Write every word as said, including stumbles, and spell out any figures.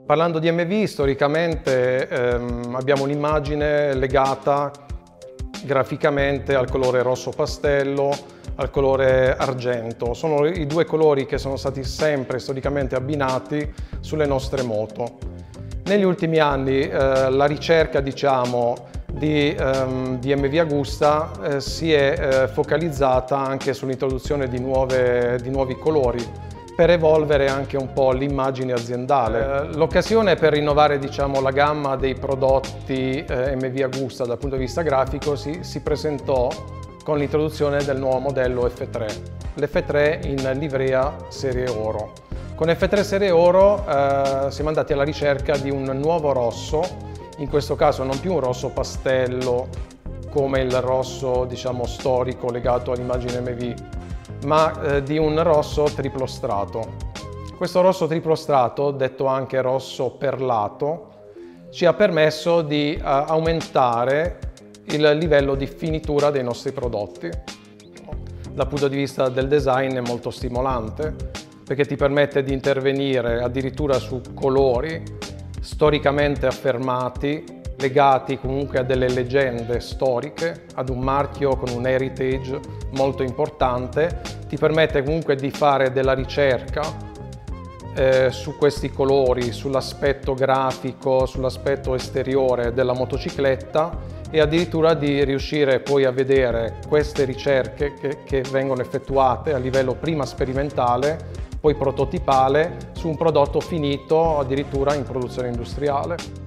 Parlando di M V, storicamente ehm, abbiamo un'immagine legata graficamente al colore rosso pastello, al colore argento. Sono i due colori che sono stati sempre storicamente abbinati sulle nostre moto. Negli ultimi anni eh, la ricerca, diciamo, di, ehm, di M V Agusta eh, si è eh, focalizzata anche sull'introduzione di, nuove, di nuovi colori, per evolvere anche un po' l'immagine aziendale. L'occasione per rinnovare, diciamo, la gamma dei prodotti eh, M V Agusta dal punto di vista grafico si, si presentò con l'introduzione del nuovo modello F tre, l'F tre in livrea serie oro. Con F tre serie oro eh, siamo andati alla ricerca di un nuovo rosso, in questo caso non più un rosso pastello come il rosso, diciamo, storico legato all'immagine M V, ma eh, di un rosso triplo strato. Questo rosso triplo strato, detto anche rosso perlato, ci ha permesso di uh, aumentare il livello di finitura dei nostri prodotti. Dal punto di vista del design è molto stimolante, perché ti permette di intervenire addirittura su colori storicamente affermati, legati comunque a delle leggende storiche, ad un marchio con un heritage molto importante. Ti permette comunque di fare della ricerca eh, su questi colori, sull'aspetto grafico, sull'aspetto esteriore della motocicletta, e addirittura di riuscire poi a vedere queste ricerche che, che vengono effettuate a livello prima sperimentale, poi prototipale, su un prodotto finito addirittura in produzione industriale.